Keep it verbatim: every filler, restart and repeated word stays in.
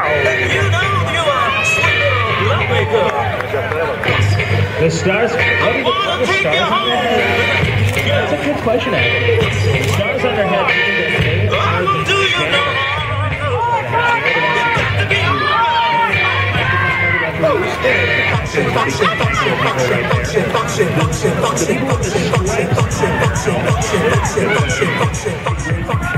The stars, what do the, the stars on their head? That's a good question, actually. Stars on their head, do you think they're made?